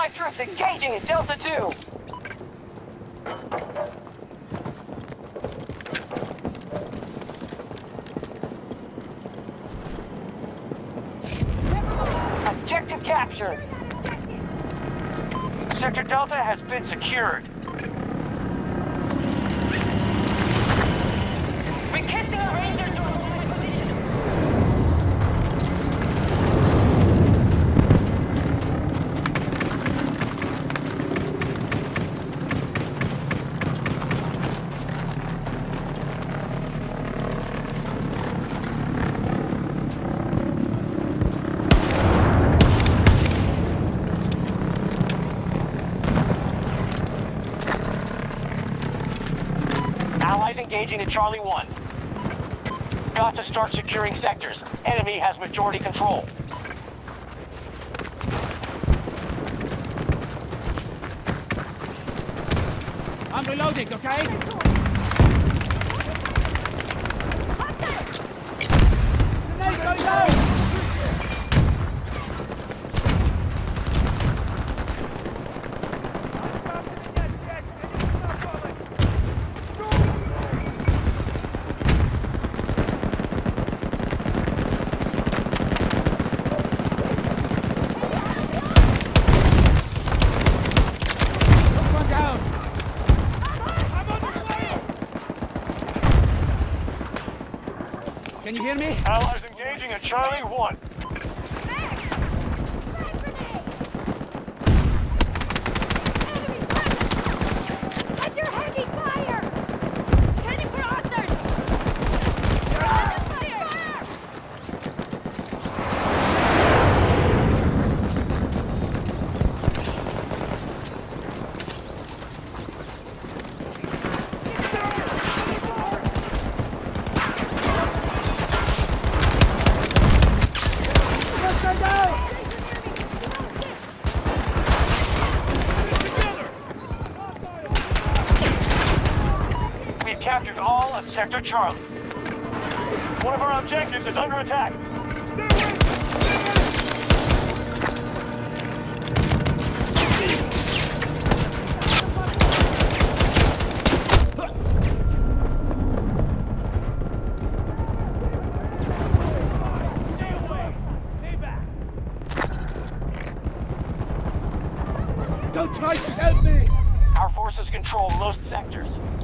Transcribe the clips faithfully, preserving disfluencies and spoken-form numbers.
Allied troops engaging at Delta two. Objective captured. Sector Delta has been secured. Requesting a ranger to attack position. Allies engaging at Charlie one. Got to start securing sectors. Enemy has majority control. I'm reloading, okay? Grenade going down! Can you hear me? Allies engaging at Charlie one. We've captured all of Sector Charlie. One of our objectives is under attack. Stay away! Stay back! Don't try to help me! Our forces control most sectors.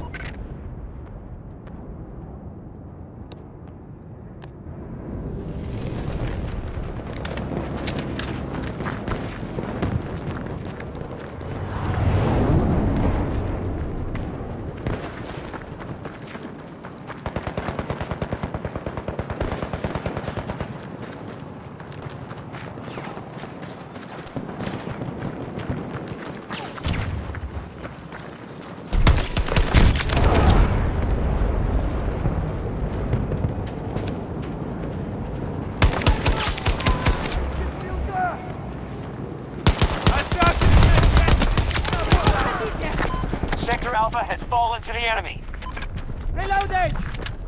Sector Alpha has fallen to the enemy. Reloading!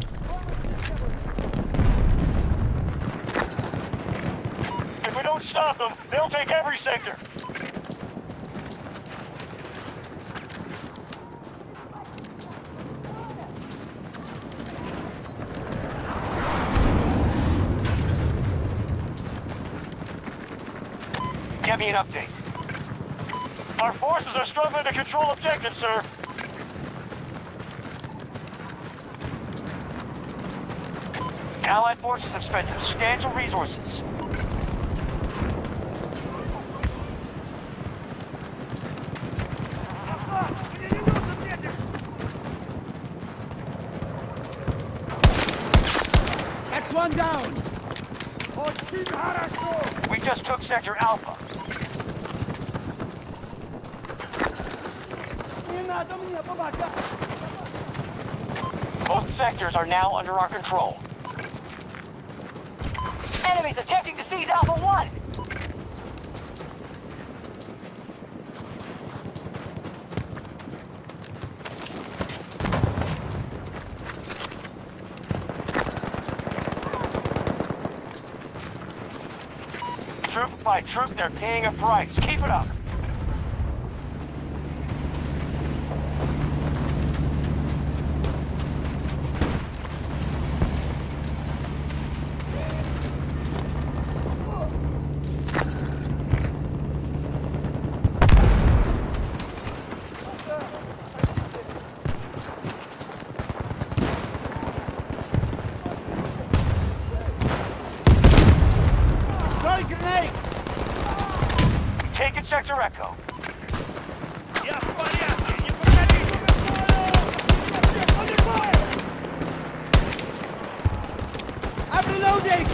If we don't stop them, they'll take every sector. Give me an update. Our forces are struggling to control objectives, sir. Allied forces have spent substantial resources. That's one down! We just took Sector Alpha. Most sectors are now under our control. Enemies attempting to seize Alpha one. Troop by troop, they're paying a price. Keep it up. taken Sector Echo. Я в порядке, не подходите! Under fire! I'm reloading!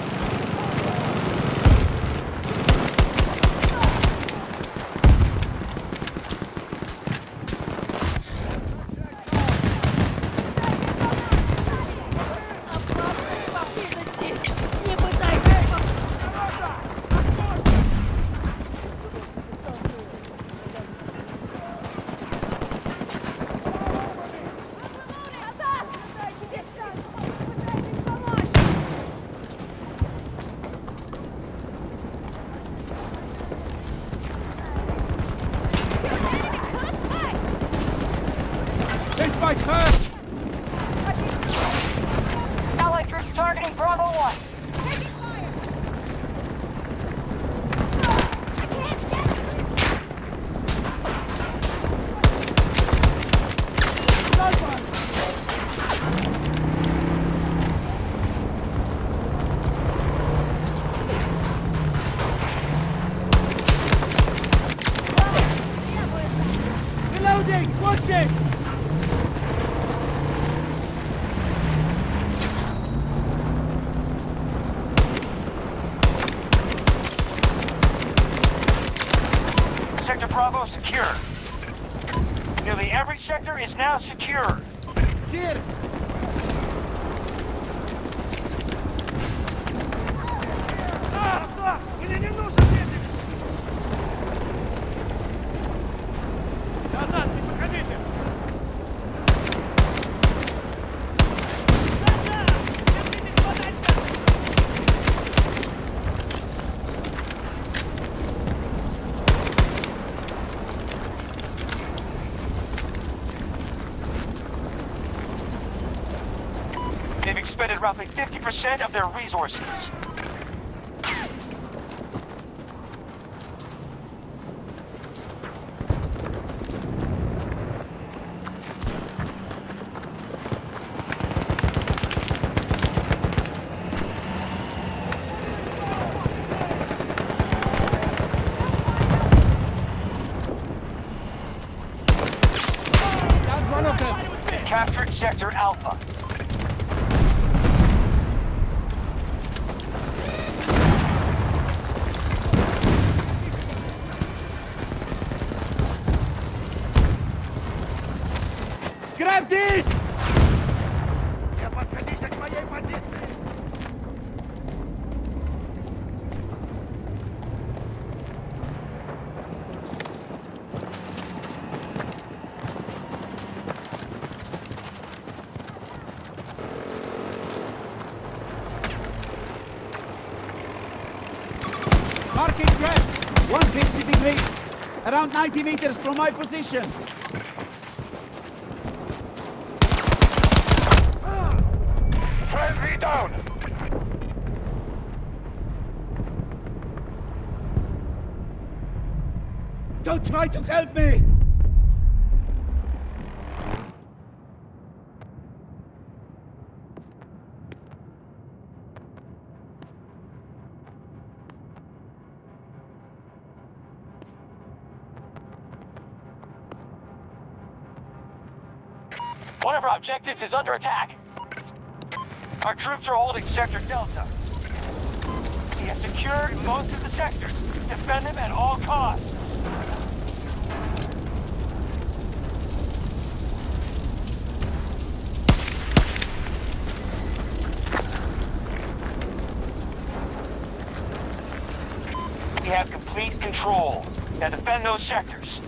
This might hurt! Allied troops targeting Bravo one. Reloading! Watch it! Sector Bravo secure. Nearly every sector is now secure. Here! Арса! Мне не нужен медик! Назад, не подходите! Назад! Держитесь подальше! They've expended roughly fifty percent of their resources. Down one of them! They captured Sector Alpha. Grab this! Не подходите к моей позиции! Marking trap! one hundred fifty degrees! Around ninety meters from my position! Friendly down! Don't try to help me! One of our objectives is under attack. Our troops are holding Sector Delta. We have secured most of the sectors. Defend them at all costs. We have complete control. Now defend those sectors.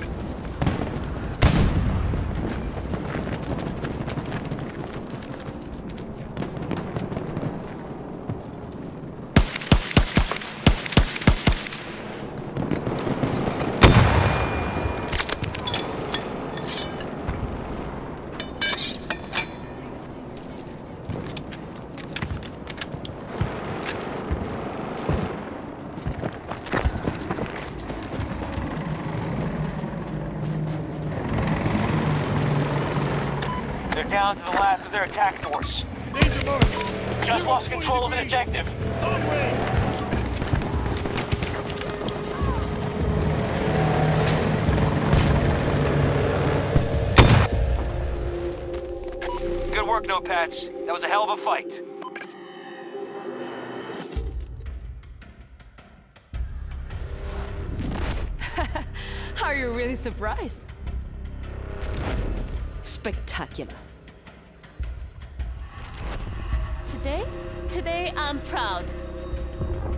They're down to the last of their attack force. Danger mark! Just lost control of an objective. Long range! work, Notepats. That was a hell of a fight. Are you really surprised? Spectacular. Today? Today I'm proud.